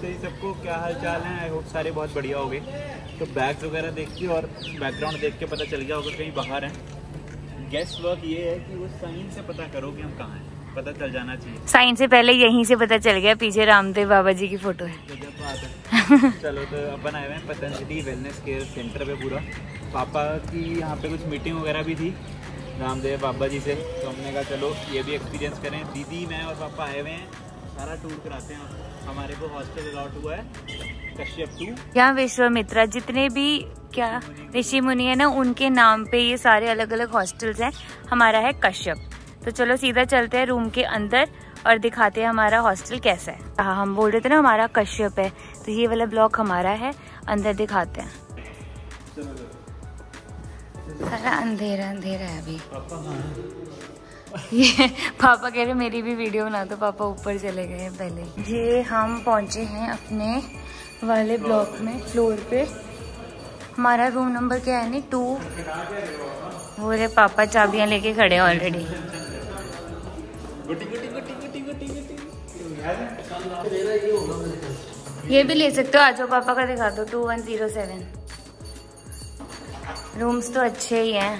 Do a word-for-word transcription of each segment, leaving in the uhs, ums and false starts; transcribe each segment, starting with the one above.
नमस्ते सबको, क्या हाल चाल है। आई होप सारे बहुत बढ़िया हो गए। तो बैग्स वगैरह देख के और बैकग्राउंड देख के पता चल गया होगा कहीं बाहर हैं। गेस्ट वर्क ये है कि वो साइन से पता करो कि हम कहाँ हैं, पता चल जाना चाहिए। साइन से पहले यहीं से पता चल गया, पीछे रामदेव बाबा जी की फोटो है। तो जब बात है चलो, तो अपन आए हुए हैं पतंजलि वेलनेस केयर सेंटर पे। पूरा पापा की यहाँ पे कुछ मीटिंग वगैरह भी थी रामदेव बाबा जी से, तो हमने कहा चलो ये भी एक्सपीरियंस करें। दीदी, मैं और पापा आए हुए हैं, सारा टूर कराते हैं। हमारे को हॉस्टल अलॉट हुआ है कश्यप टू। यहाँ विश्वामित्रा जितने भी क्या ऋषि मुनि है ना, उनके नाम पे ये सारे अलग अलग हॉस्टल्स हैं। हमारा है कश्यप। तो चलो सीधा चलते हैं रूम के अंदर और दिखाते हैं हमारा हॉस्टल कैसा है। हाँ, हम बोल रहे थे ना हमारा कश्यप है, तो ये वाला ब्लॉक हमारा है। अंदर दिखाते हैं। सारा अंधेरा अंधेरा है अभी। ये पापा कह रहे मेरी भी वीडियो बना, तो पापा ऊपर चले गए पहले। ये हम पहुंचे हैं अपने वाले ब्लॉक में, फ्लोर पे। हमारा रूम नंबर क्या है? नहीं, टू। वो रे पापा चाबियां लेके खड़े हैं ऑलरेडी। ये भी ले सकते हो, आ जाओ पापा का दिखा दो। Two one zero seven. Rooms तो अच्छे ही हैं।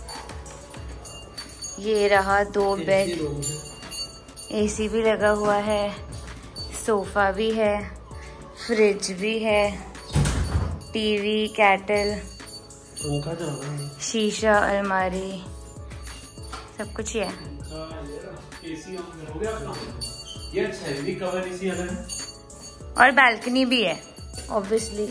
ये रहा दो बेड, एसी भी लगा हुआ है, सोफा भी है, फ्रिज भी है, टीवी, कैटल, शीशा, अलमारी, सब कुछ ही है। और बैल्कनी भी है ऑब्वियसली।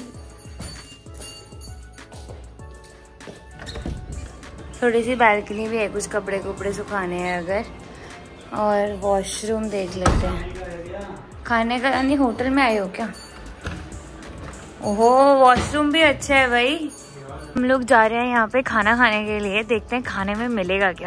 थोड़ी सी बैल्कनी भी है, कुछ कपड़े कुपड़े सुखाने हैं अगर। और वॉशरूम देख लेते हैं। खाने का नहीं, होटल में आए हो क्या? ओहो, वॉशरूम भी अच्छा है भाई। हम लोग जा रहे हैं यहाँ पे खाना खाने के लिए, देखते हैं खाने में मिलेगा क्या।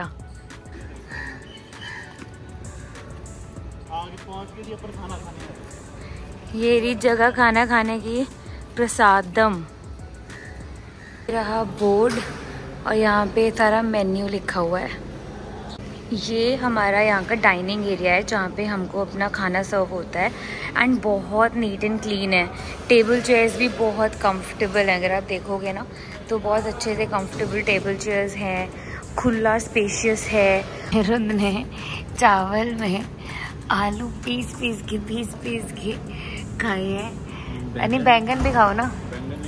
आगे पहुंच के लिए पर खाना खाने। ये रही जगह खाना खाने की, प्रसादम। रहा बोर्ड और यहाँ पे सारा मेन्यू लिखा हुआ है। ये हमारा यहाँ का डाइनिंग एरिया है जहाँ पे हमको अपना खाना सर्व होता है। एंड बहुत नीट एंड क्लीन है। टेबल चेयर्स भी बहुत कंफर्टेबल हैं। अगर आप देखोगे ना तो बहुत अच्छे से कंफर्टेबल टेबल चेयर्स हैं। खुला स्पेशियस है। हिरुद ने चावल में आलू पीस पीस के पीस पीस के खाए हैं। यानी बैंगन भी खाओ ना।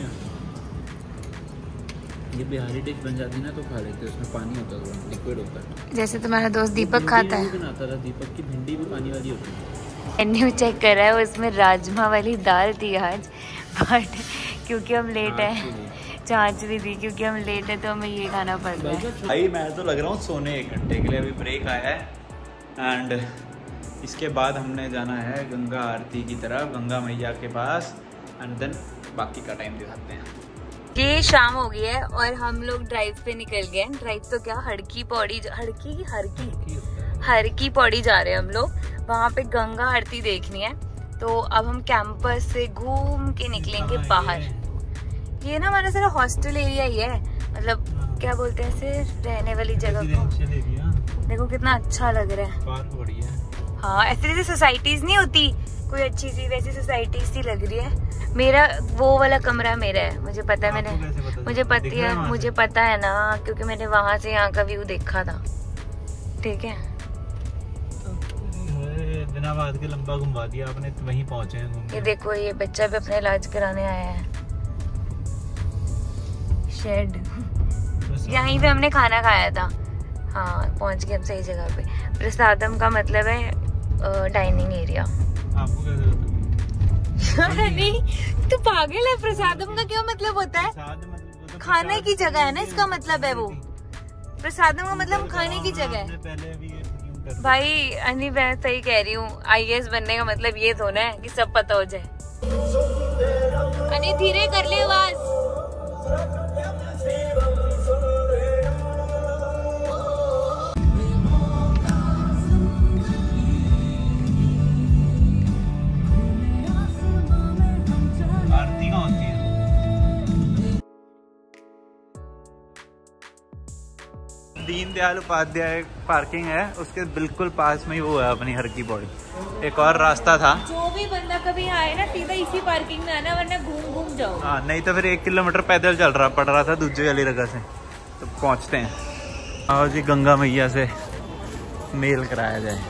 ये बिहारी डिश बन जाती ना तो खा लेते, उसमें पानी होता है, लिक्विड होता है। जैसे तुम्हारा दोस्त दीपक खाता है। बनाता था दीपक की भिंडी भी पानी वाली होती है। मेन्यू चेक कर रहा है, उसमें राजमा वाली दाल थी आज, बट क्योंकि हम लेट हैं, चाँच भी थी, क्योंकि हम लेट है तो हमें ये खाना पड़ रहा है। भाई मैं तो लग रहा हूँ सोने एक घंटे के लिए। अभी ब्रेक आया है एंड इसके बाद हमने जाना है गंगा आरती की तरफ, गंगा मैया के पास। एंड देन बाकी का टाइम दिखाते हैं। ये शाम हो गई है और हम लोग ड्राइव पे निकल गए। ड्राइव तो क्या, हड़की पौड़ी, हड़की की हरकी हरकी पौड़ी जा रहे हैं हम लोग। वहाँ पे गंगा आरती देखनी है। तो अब हम कैंपस से घूम के निकलेंगे बाहर। ये ना हमारा सारा हॉस्टल एरिया ही है, मतलब क्या बोलते हैं इसे, रहने वाली जगह को। देखो कितना अच्छा लग रहा है। पार्क बढ़िया है। हाँ, ऐसे जैसे सोसाइटीज नहीं होती कोई अच्छी सी, वैसी सोसाइटी सी लग रही है। मेरा वो वाला कमरा मेरा है, मुझे पता है। मैंने मुझे पता है मुझे पता है ना, क्योंकि मैंने वहां से यहाँ का व्यू देखा था। ठीक है, दिनाबाद के लंबा घुमा दिया आपने, तो वहीं पहुंचे हैं। ये देखो, ये बच्चा भी अपने इलाज कराने आया है। शेड, यहीं पे हमने खाना खाया था। हाँ, पहुंच गए हम सही जगह पे। प्रसादम का मतलब है डाइनिंग एरिया। आपको क्या जरूरत है? नहीं, तू पागल है। प्रसादम का क्या मतलब होता है? मतलब खाने की जगह है ना, इसका मतलब है वो। प्रसादम का मतलब खाने की जगह है। भाई अनी, मैं सही कह रही हूँ। आई ए एस बनने का मतलब ये थोड़ा है कि सब पता हो जाए। अनी धीरे कर ले आवाज। दीनदयाल उपाध्याय पार्किंग है, उसके बिल्कुल पास में ही वो है अपनी हर की पौड़ी। एक और रास्ता था, जो भी बंदा कभी आए ना सीधा इसी पार्किंग में आना, वरना घूम घूम जाओ। हाँ, नहीं तो फिर एक किलोमीटर पैदल चल रहा पड़ रहा था दूसरी वाली जगह से। तो पहुंचते हैं। आओ जी, गंगा मैया से मेल कराया जाए।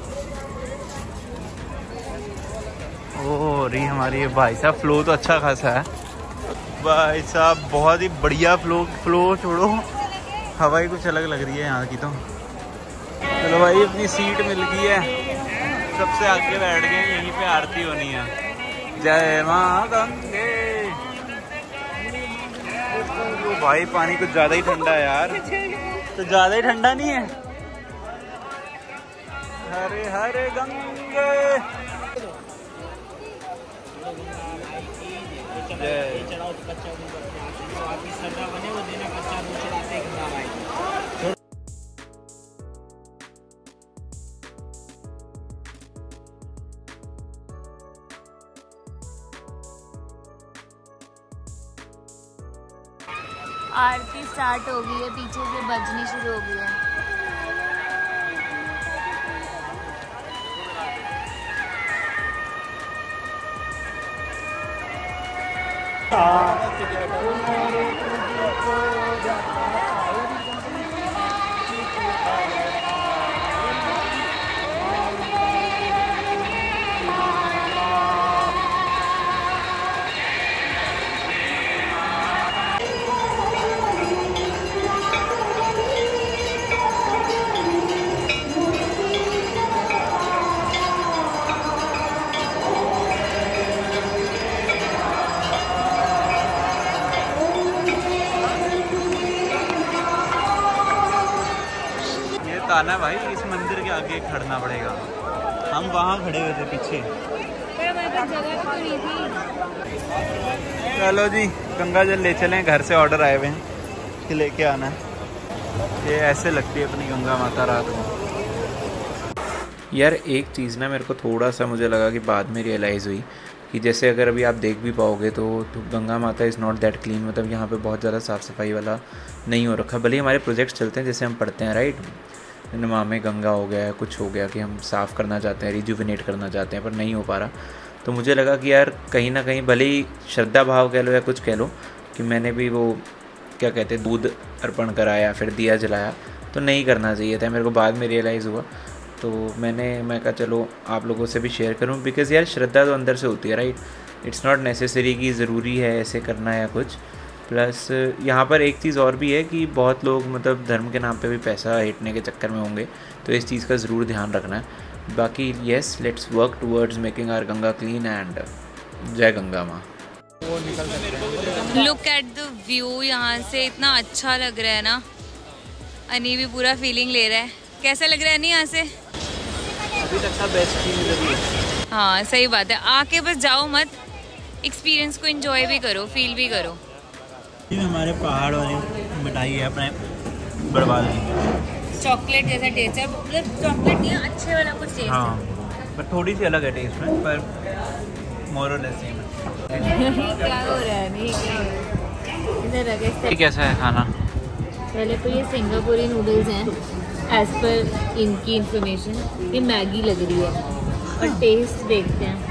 ओह, रही हमारी ये भाई साहब, फ्लो तो अच्छा खासा है भाई साहब, बहुत ही बढ़िया फ्लो। फ्लो छोड़ो, हवा ही कुछ अलग लग रही है यहाँ की तो। चलो भाई, अपनी सीट मिल गई है, सबसे आगे बैठ गए, यहीं पे आरती होनी है। जय माँ गंगे। तो भाई पानी कुछ ज्यादा ही ठंडा है यार, तो ज्यादा ही ठंडा नहीं है। हरे हरे गंगे। आरती स्टार्ट हो गई है, पीछे से बजनी शुरू हो गई है। आना भाई, इस मंदिर के आगे खड़ना पड़ेगा। हम वहाँ खड़े हुए थे पीछे। चलो जी, गंगा जल ले चलें, घर से ऑर्डर आए हुए हैं कि लेके आना है। ये ऐसे लगती है अपनी गंगा माता रात को। यार एक चीज़ ना मेरे को थोड़ा सा मुझे लगा कि बाद में रियलाइज़ हुई कि जैसे अगर अभी आप देख भी पाओगे तो, तो गंगा माता इज़ नॉट दैट क्लीन। मतलब यहाँ पे बहुत ज़्यादा साफ़ सफाई वाला नहीं हो रखा। भले ही हमारे प्रोजेक्ट्स चलते हैं, जैसे हम पढ़ते हैं राइट, नमा में गंगा हो गया, कुछ हो गया कि हम साफ़ करना चाहते हैं, रिजुविनेट करना चाहते हैं, पर नहीं हो पा रहा। तो मुझे लगा कि यार कहीं ना कहीं भले ही श्रद्धा भाव कह लो या कुछ कह लो, कि मैंने भी वो क्या कहते हैं दूध अर्पण कराया, फिर दिया जलाया, तो नहीं करना चाहिए था। मेरे को बाद में रियलाइज़ हुआ, तो मैंने मैं कहा चलो आप लोगों से भी शेयर करूं, बिकॉज़ यार श्रद्धा तो अंदर से होती है राइट। इट्स नॉट नेसेसरी कि ज़रूरी है ऐसे करना या कुछ। प्लस यहाँ पर एक चीज़ और भी है कि बहुत लोग मतलब धर्म के नाम पे भी पैसा हेटने के चक्कर में होंगे, तो इस चीज़ का ज़रूर ध्यान रखना है। बाकी yes, let's work towards making our Ganga clean and जय गंगा माँ। लुक एट द व्यू, यहाँ से इतना अच्छा लग रहा है ना। अनी भी पूरा फीलिंग ले रहा है। कैसा लग रहा है अनी यहाँ से? अभी तक का बेस्ट फील लगी। हाँ सही बात है, आके बस जाओ मत, एक्सपीरियंस को एंजॉय भी करो, फील भी करो। हमारे पहाड़ वाली मिठाई है अपने बड़वाल की, चॉकलेट जैसा टेस्ट है, मतलब चॉकलेट नहीं है, अच्छे वाला कुछ टेस्ट हाँ, पर थोड़ी सी अलग है टेस्ट में, पर मोर और लेस सेम है। क्या हो रहा है? नहीं क्या हो रहा है? इधर रखे। ये कैसा है खाना? पहले तो ये सिंगापुरी नूडल्स हैं, एज पर इनकी इंफॉर्मेशन ये मैगी लग रही है, और टेस्ट देखते हैं।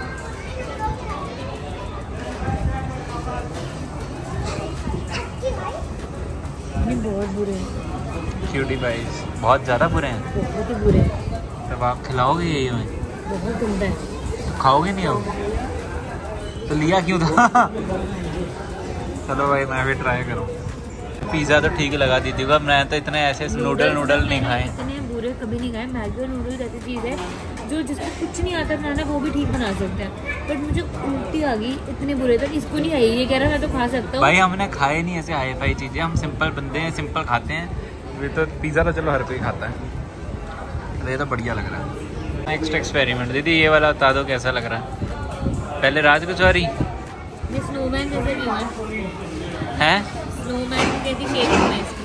बहुत बुरे हैं, क्यूटी पाइस बहुत ज़्यादा बुरे हैं, बहुत ही बुरे हैं। तब आप खिलाओगे यही हमें? बहुत गंदा है। खाओगे नहीं हो तो लिया क्यों था? चलो भाई मैं भी ट्राई करूँ। पिज़्ज़ा तो ठीक लगा दी थी, मैं तो इतने ऐसे नूडल नूडल नहीं खाए, इतने बुरे कभी नहीं खाए। मैगी और नूडल्स ऐसी चीज़ है जो जिसको कुछ नहीं आता बनाना वो भी ठीक बना सकते हैं, बट मुझे उल्टी आ गई, इतने बुरे तक इसको नहीं आई। ये कह रहा मैं तो खा सकता हूँ। भाई हमने खाए नहीं ऐसे हाई फाई चीज़ें, हम सिंपल बंदे हैं, सिंपल खाते हैं। ये तो पिज़्ज़ा तो चलो हर कोई खाता है, तो ये तो बढ़िया लग रहा है। नेक्स्ट एक्सपेरिमेंट दीदी, ये वाला बता दो कैसा लग रहा है। पहले राजकचौरी ये स्नोमैन जैसे भी है, स्नोमैन की शेप है इसकी।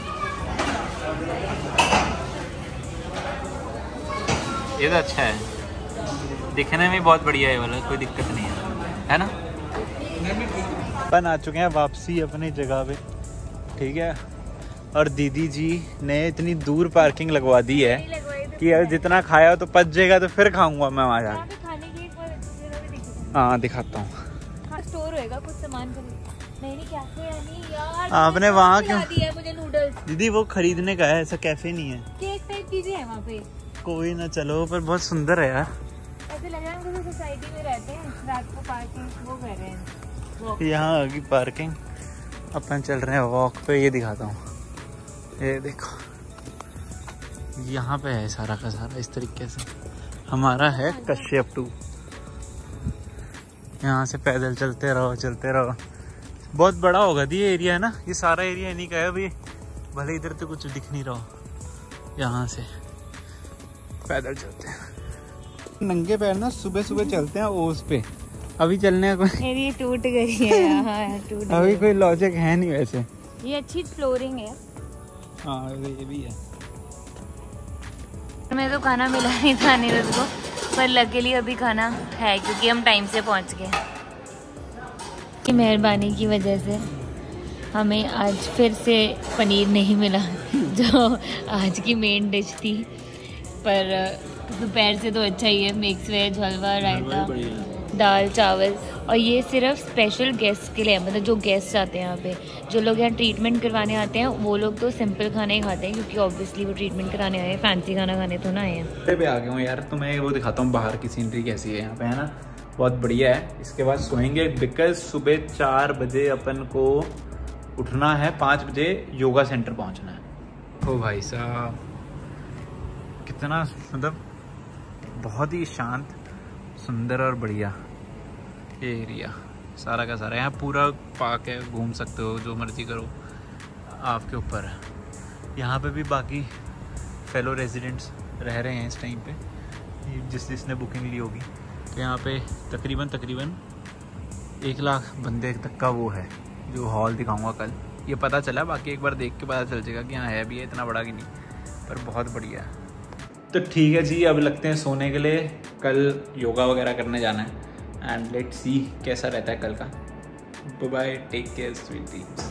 ये तो अच्छा है, दिखने में बहुत बढ़िया है वाला, कोई दिक्कत नहीं है, है ना। अपन आ चुके हैं वापसी अपनी जगह पे, ठीक है। और दीदी जी ने इतनी दूर पार्किंग लगवा दी है कि अब जितना खाया तो पच जाएगा, तो फिर खाऊंगा मैं वहाँ जाके। हाँ दिखाता हूँ। स्टोर होएगा कुछ सामान नहीं नहीं कैफे यानी यार आपने वहाँ क्यों दिया मुझे नूडल्स? दीदी वो खरीदने का है, ऐसा कैफे नहीं है। केक टाइप चीजें हैं वहाँ पे। कोई ना, चलो पर बहुत सुंदर है यार। ऐसे लग रहा है हम सोसाइटी में रहते हैं, रात को पार्किंग वो कर रहे हैं। यहाँ होगी पार्किंग। अपन चल रहे हैं वॉक पे, ये दिखाता हूँ। ये देखो यहाँ पे है सारा का सारा इस तरीके से। हमारा है कश्यप टू। यहाँ से पैदल चलते रहो चलते रहो। बहुत बड़ा होगा दी ये एरिया है ना, ये सारा एरिया इन्हीं का है अभी। भले इधर तो कुछ दिख नहीं रहा। यहाँ से पैदल चलते हैं नंगे पैर ना, सुबह सुबह चलते हैं ओस पे। अभी चलने का कोई ये टूट गई है यहाँ टूट अभी कोई लॉजिक है नहीं वैसे। ये अच्छी फ्लोरिंग है। हाँ ये भी है। हमें तो खाना मिला नहीं था नीरज को, पर लकीली अभी खाना है क्योंकि हम टाइम से पहुंच गए। की मेहरबानी की वजह से हमें आज फिर से पनीर नहीं मिला जो आज की मेन डिश थी, पर दोपहर से तो अच्छा ही है। मिक्स वेज, हलवा, रायता, दाल, चावल। और ये सिर्फ स्पेशल गेस्ट के लिए, मतलब जो गेस्ट आते हैं यहाँ पे, जो लोग यहाँ ट्रीटमेंट करवाने आते हैं वो लोग तो सिंपल खाना ही खाते हैं क्योंकि ऑब्वियसली वो ट्रीटमेंट कराने आए हैं, फैंसी खाना खाने तो ना आए हैं। पे आ गया हूँ यार, तो मैं वो दिखाता हूँ बाहर की सीनरी कैसी है यहाँ पे, है ना। बहुत बढ़िया है। इसके बाद सोएंगे बिकॉज सुबह चार बजे अपन को उठना है, पाँच बजे योगा सेंटर पहुँचना है। ओ भाई साहब कितना मतलब बहुत ही शांत, सुंदर और बढ़िया एरिया सारा का सारा। यहाँ पूरा पार्क है, घूम सकते हो, जो मर्जी करो, आपके ऊपर है। यहाँ पे भी बाकी फेलो रेजिडेंट्स रह रहे हैं इस टाइम पे, जिस जिसने बुकिंग ली होगी। तो यहाँ पे तकरीबन तकरीबन एक लाख बंदे तक का वो है, जो हॉल दिखाऊंगा कल। ये पता चला, बाकी एक बार देख के पता चल जाएगा कि हाँ है भी है, इतना बड़ा कि नहीं, पर बहुत बढ़िया है। तो ठीक है जी, अब लगते हैं सोने के लिए। कल योगा वगैरह करने जाना है एंड लेट्स सी कैसा रहता है कल का। Bye, take care sweet dreams.